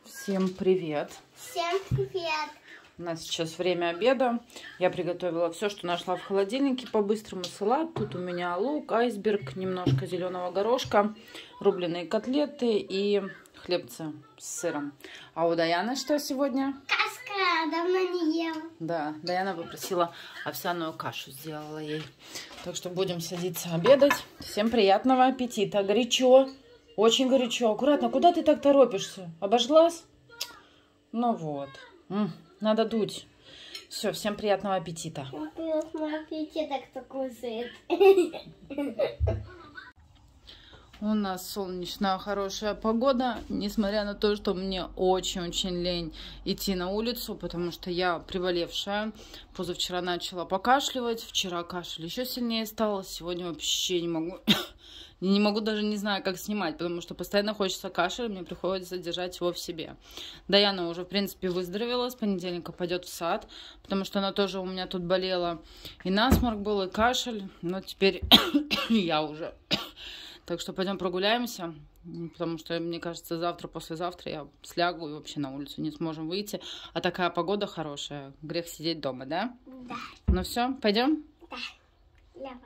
Всем привет! Всем привет! У нас сейчас время обеда. Я приготовила все, что нашла в холодильнике по-быстрому. Салат. Тут у меня лук, айсберг, немножко зеленого горошка, рубленые котлеты и хлебцы с сыром. А у Даяны что сегодня? Каска, давно не ела. Да, Даяна попросила овсяную кашу, сделала ей. Так что будем садиться обедать. Всем приятного аппетита. Горячо, очень горячо. Аккуратно, куда ты так торопишься? Обожглась? Ну вот. Надо дуть. Все, всем приятного аппетита. Мой аппетит так-то кусает. У нас солнечная, хорошая погода, несмотря на то, что мне очень-очень лень идти на улицу, потому что я приболевшая. Позавчера начала покашливать, вчера кашель еще сильнее стал, сегодня вообще не могу. Не могу даже, не знаю, как снимать, потому что постоянно хочется кашель, мне приходится держать его в себе. Даяна уже, в принципе, выздоровела, с понедельника пойдет в сад, потому что она тоже у меня тут болела. И насморк был, и кашель, но теперь я уже. Так что пойдем прогуляемся, потому что, мне кажется, завтра, послезавтра я слягу и вообще на улицу не сможем выйти. А такая погода хорошая, грех сидеть дома, да? Да. Ну все, пойдем? Да, для вас.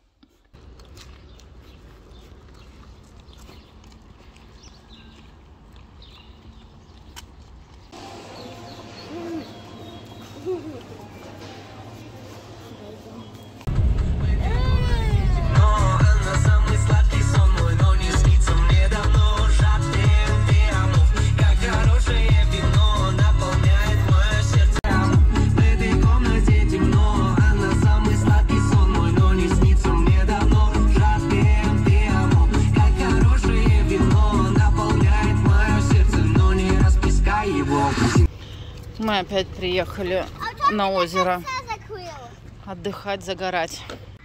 Мы опять приехали на озеро отдыхать, загорать.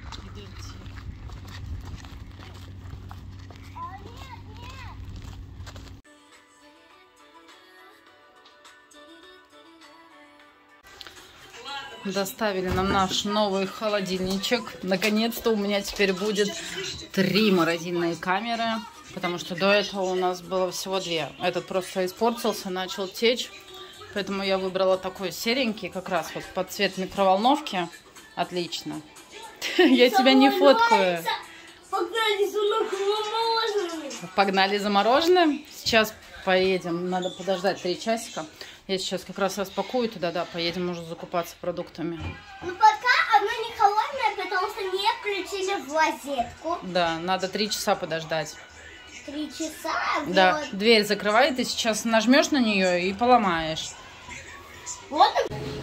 Доставили нам наш новый холодильничек. Наконец-то у меня теперь будет 3 морозильные камеры, потому что до этого у нас было всего 2. Этот просто испортился, начал течь. Поэтому я выбрала такой серенький, как раз вот под цвет микроволновки. Отлично. Я тебя не фоткаю. Погнали за мороженым. Сейчас поедем. Надо подождать 3 часика. Я сейчас как раз распакую туда, да, поедем уже закупаться продуктами. Ну пока оно не холодное, потому что не включили в розетку. Да, надо 3 часа подождать. 3 часа? Да, Вот. дверь закрывай, ты сейчас нажмешь на нее и поломаешь. Вот.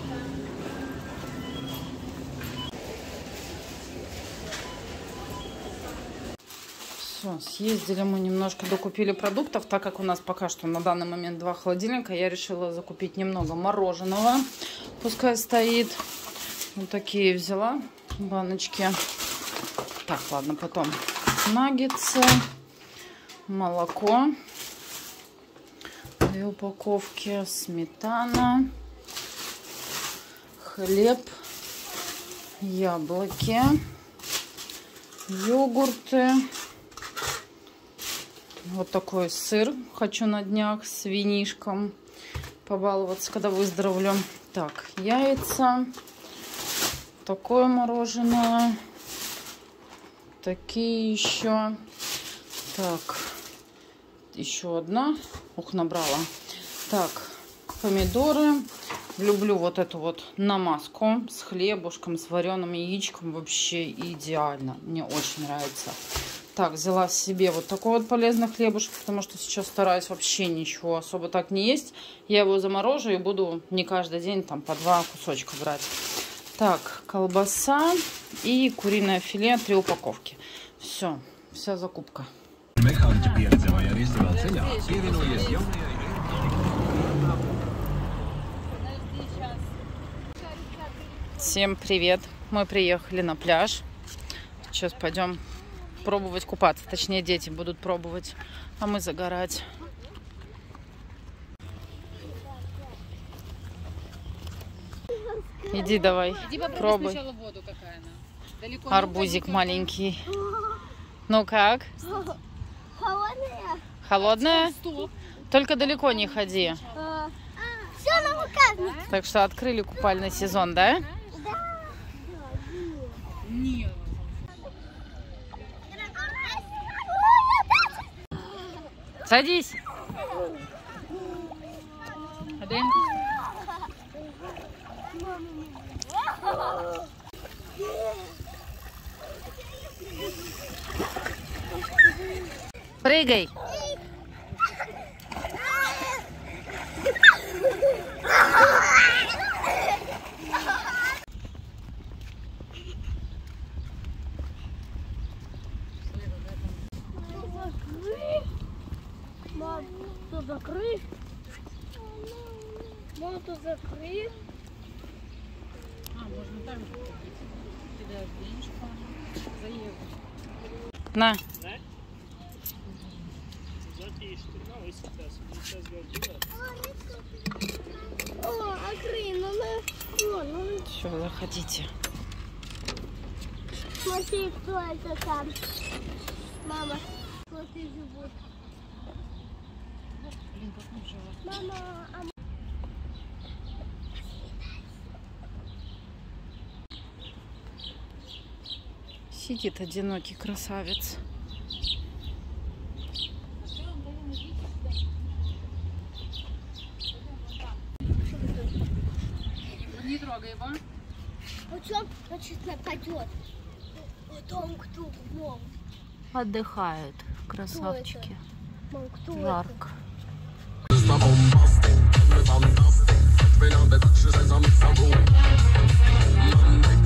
Все, съездили мы немножко, докупили продуктов, так как у нас пока что на данный момент 2 холодильника, я решила закупить немного мороженого, пускай стоит. Вот такие взяла баночки. Так, ладно, потом наггетсы, молоко, 2 упаковки, сметана, хлеб, яблоки, йогурты. Вот такой сыр хочу на днях с винишком побаловаться, когда выздоровлю. Так, яйца, такое мороженое, такие еще. Так, еще одна. Ух, набрала. Так, помидоры. Люблю вот эту вот намазку с хлебушком, с вареным яичком. Вообще идеально. Мне очень нравится. Так, взяла себе вот такой вот полезный хлебушек, потому что сейчас стараюсь вообще ничего особо так не есть. Я его заморожу и буду не каждый день там по 2 кусочка брать. Так, колбаса и куриное филе, 3 упаковки. Все, вся закупка. Всем привет! Мы приехали на пляж. Сейчас пойдем пробовать купаться. Точнее, дети будут пробовать, а мы загорать. Иди давай, иди пробуй. Воду, какая она. Арбузик маленький. Ну как? Холодная. Холодная? Только далеко не ходи. Все на руках. Так что открыли купальный сезон, да? Садись. Прыгай. Мам, тут закрыть. Мам, тут закрыть. Можно там же кидать денежку. На. О, окры, ну. Все, заходите. Смотри, кто это там. Мама, кто-то живут. Блин, как он живет. Мама, Сидит одинокий красавец. Не трогай его. Почем, значит, нападет? Потом кто? Мам, Отдыхают красавчики. мам, кто Жарко. When I'm the